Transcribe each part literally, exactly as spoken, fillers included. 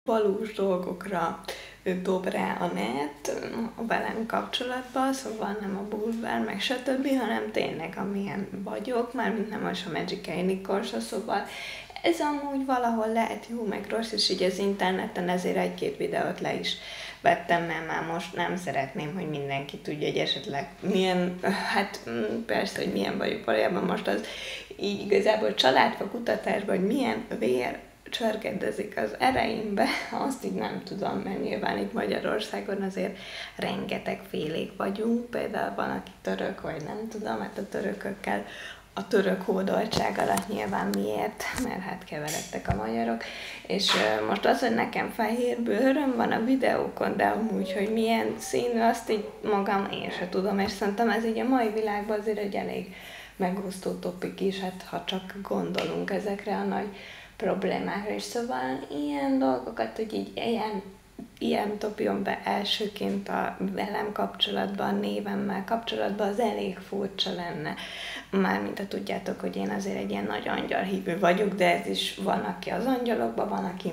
valós dolgokra dob rá a net velem kapcsolatban, szóval nem a bulvár, meg stb., hanem tényleg amilyen vagyok, mármint nem az a Magical Unicorn, szóval ez amúgy valahol lehet jó, meg rossz, és így az interneten ezért egy-két videót le is vettem, mert már most nem szeretném, hogy mindenki tudja, hogy esetleg milyen, hát persze, hogy milyen vagyok valójában most az így igazából családfa kutatásban, hogy milyen vér csörgedezik az ereimbe, azt így nem tudom, mert nyilván itt Magyarországon azért rengeteg félék vagyunk, például van, aki török, vagy nem tudom, hát a törökökkel a török hódoltság alatt nyilván miért, mert hát keveredtek a magyarok, és uh, most az, hogy nekem fehér bőröm van a videókon, de amúgy, hogy milyen színű, azt így magam én se tudom, és szerintem ez így a mai világban azért egy elég megosztó topik is, hát ha csak gondolunk ezekre a nagy problémákra, és szóval ilyen dolgokat, hogy így ilyen, ilyen topjon be elsőként a velem kapcsolatban, a névemmel kapcsolatban, az elég furcsa lenne. Mármint, ha tudjátok, hogy én azért egy ilyen nagy angyalhívő vagyok, de ez is van, aki az angyalokban, van, aki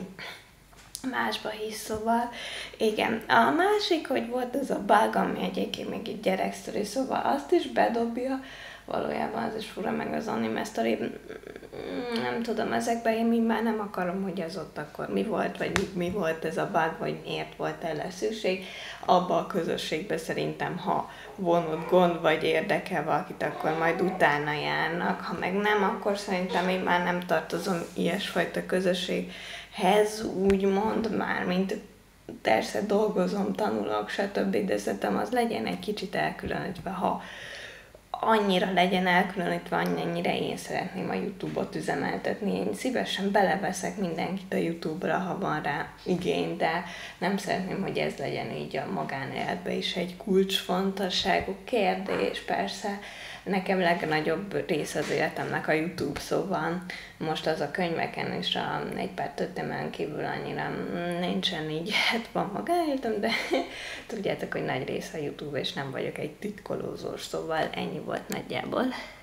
másba hisz, szóval igen. A másik, hogy volt ez a bug, ami egyébként még egy gyereksztori, szóval azt is bedobja, valójában az is fura, meg az anime sztori, nem tudom, ezekben én már nem akarom, hogy ez ott akkor mi volt, vagy mi, mi volt ez a bug, vagy miért volt erre szükség. Abba a közösségben szerintem, ha van ott gond, vagy érdekel valakit, akkor majd utána járnak, ha meg nem, akkor szerintem én már nem tartozom ilyesfajta közösséghez, úgymond már, mint persze dolgozom, tanulok, stb., de szerintem az legyen egy kicsit elkülönítve, ha annyira legyen elkülönítve, annyira én szeretném a YouTube-ot üzemeltetni. Én szívesen beleveszek mindenkit a YouTube-ra, ha van rá igény, de nem szeretném, hogy ez legyen így a magánéletben is egy kulcsfontosságú kérdés. Persze nekem legnagyobb része az életemnek a YouTube, szóval most az a könyveken és a egy pár történelmen kívül annyira nincsen így, hát van magánéletem, de tudjátok, hogy nagy része a YouTube, és nem vagyok egy titkolózós, szóval ennyi volt nagyjából.